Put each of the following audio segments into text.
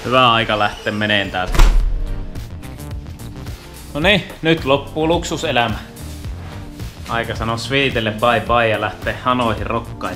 Hyvä aika lähteä meneen täältä. No niin, nyt loppuu luksuselämä. Aika sanoa Sweetelle bye bye ja lähteä Hanoihin rokkaille.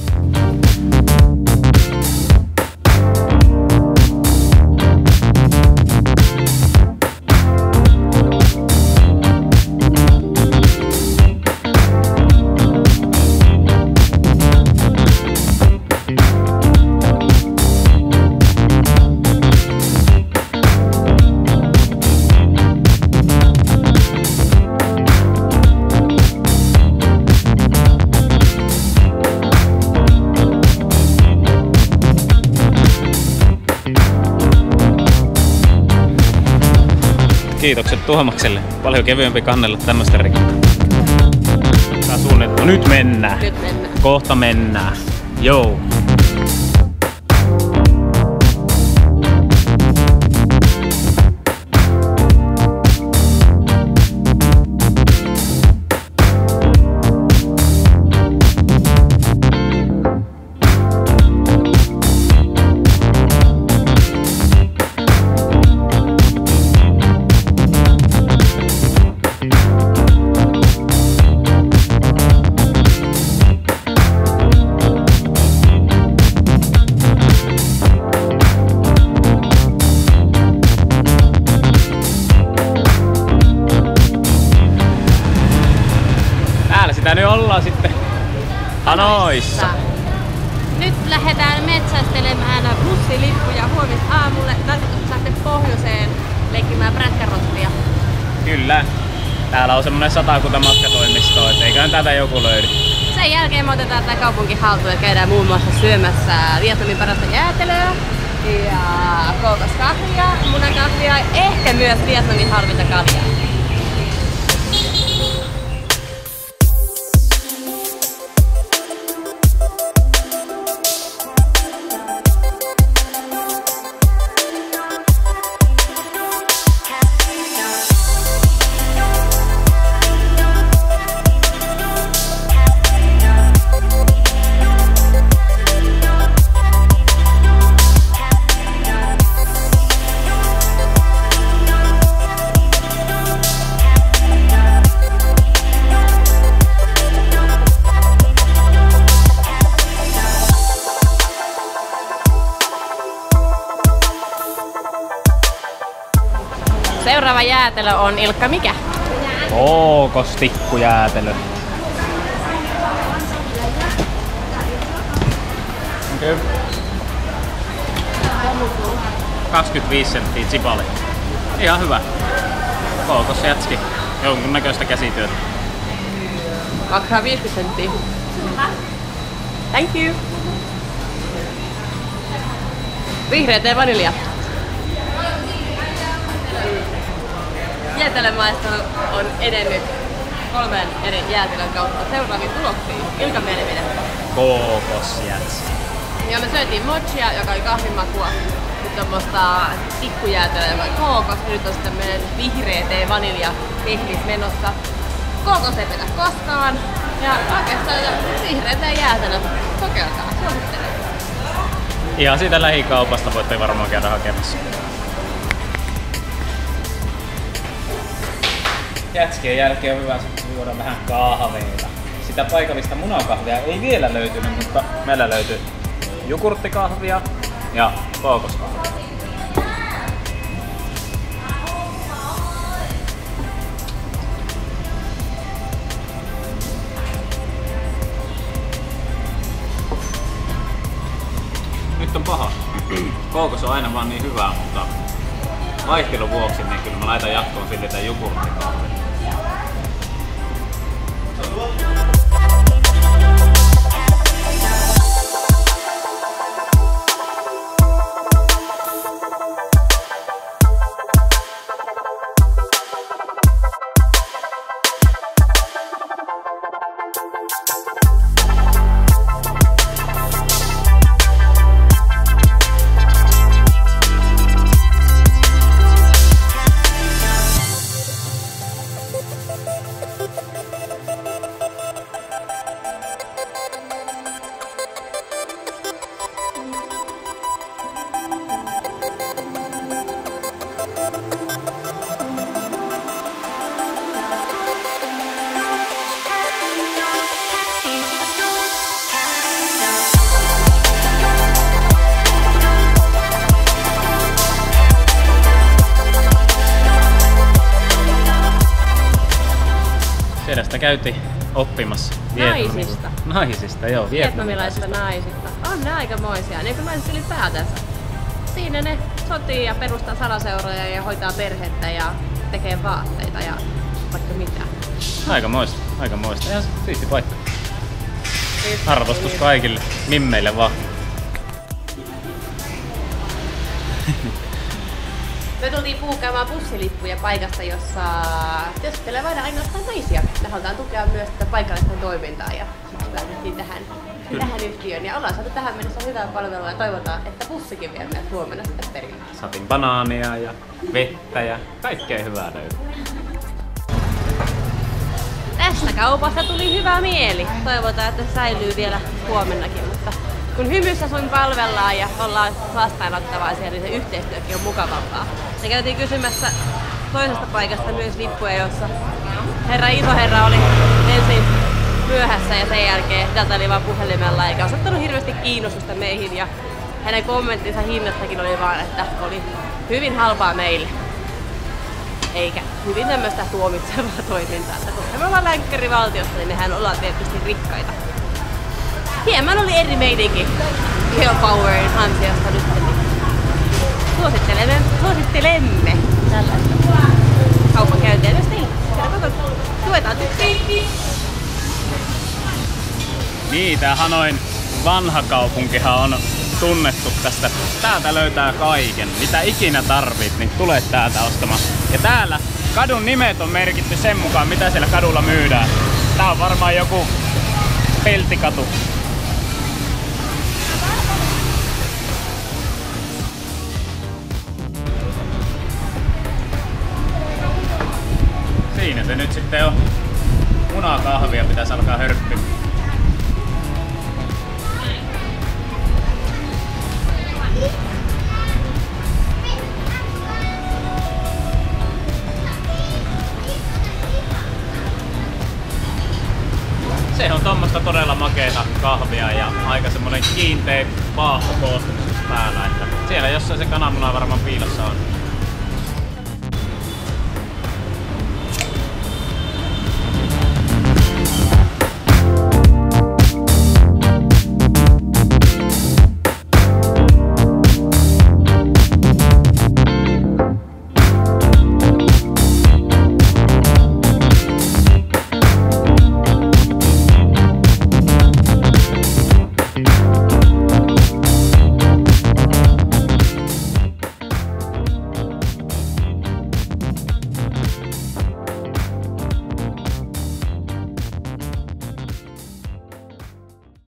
Kiitokset Tuomakselle. Paljon kevyempi kannella tämmöstä rikkoa. No nyt mennään. Nyt mennään. Kohta mennään. Joo. Sitä nyt ollaan sitten Hanoissa. Nyt lähdetään metsästelemään bussilippuja huomista aamulle. Tarkoitus lähteä pohjoiseen leikkimään prätkärottia. Kyllä. Täällä on semmonen 100 matkatoimistoa, et eiköhän täältä joku löydy. Sen jälkeen me otetaan tää kaupunki haltuun ja käydään muun muassa syömässä Vietnamin parasta jäätelöä ja kookoskahvia, munakahvia, ehkä myös Vietnamin halvinta kaljaa. Seuraava jäätelö on Ilkka mikä? Kookostikkujäätelö. Okay. 25 senttiä tsipale. Ihan hyvä. Kookosjätski. Jonkunnäköistä käsityötä. Maksaa 50 senttiä. Thank you. Vihreät ja vanilja. Jäätelömaistelu on edennyt 3 eri jäätelön kautta seuraaviin tuloksiin. Ilkan mielipide. Kookosjätski. Ja me syötiin mochia, joka oli kahvimakua. Nyt tommoista tikkujäätelöä, joka oli kookos. Nyt on sitten meidän vihreä tee vanilja pehmis menossa. Kookos ei petä koskaan. Ja oikeastaan vihreä tee jäätelö. Kokeilkaa, suosittelen. Ihan siitä lähikaupasta voitte varmaan käydä hakemassa. Jätskien jälkeen on hyvä juoda vähän kahveita. Sitä paikallista munakahvia ei vielä löytynyt, mutta meillä löytyy jogurttikahvia ja kookoskahvia. Nyt on paha. Kookos on aina vaan niin hyvää, mutta vaihtelun vuoksi niin kyllä mä laitan jatkoon sille tän jogurttikahvia. Mitä sitä käytiin oppimassa? Naisista. Naisista, joo. Vietnamilaisista naisista. On ne aikamoisia, niin kuin naiset ylipäätänsä. Siinä ne sotii ja perustaa salaseuroja ja hoitaa perhettä ja tekee vaatteita ja vaikka mitä. Aikamoista. Ihan siisti paikka. Arvostus kaikille mimmeille vaan. Me tultiin puhukkaamaan bussilippuja paikasta, jossa työskentelee vain ainoastaan naisia. Me halutaan tukea myös tätä paikallista toimintaa ja siksi lähdettiin tähän yhtiöön. Ja ollaan saatu tähän mennessä hyvää palvelua ja toivotaan, että bussikin vie meidät huomenna sitä perille. Saatiin banaania ja vettä ja kaikkea hyvää löytyy. Tästä kaupasta tuli hyvä mieli. Toivotaan, että se säilyy vielä huomennakin, mutta kun hymyssä suin palvellaan ja ollaan vastaanottavaisia, niin se yhteistyökin on mukavampaa. Me käytiin kysymässä toisesta paikasta myös lippuja, jossa isoherra oli ensin myöhässä ja sen jälkeen dateli vaan puhelimella eikä osoittanut hirveästi kiinnostusta meihin ja hänen kommenttinsa hinnastakin oli vaan, että oli hyvin halpaa meille. Eikä hyvin tämmöistä tuomitsevaa toimintaa, että koska me ollaan länkkärivaltiosta, niin mehän ollaan tietysti rikkaita. Hieman oli eri meininki Geopowerin ansiosta nyt. Suosittelemme tällaista kaupankäyntiä myös teille. Tuetaan tyttöjä. Niin, tää Hanoin vanha kaupunkihan on tunnettu tästä. Täältä löytää kaiken. Mitä ikinä tarvit, niin tule täältä ostamaan. Ja täällä kadun nimet on merkitty sen mukaan, mitä siellä kadulla myydään. Tää on varmaan joku peltikatu. Siinä se nyt sitten on. Munakahvia pitäisi alkaa hörppiä. Se on tommoista todella makeata kahvia ja aika semmonen kiinteä paahto koostumuksessa päällä, että siellä jossain se kananmuna varmaan piilossa on.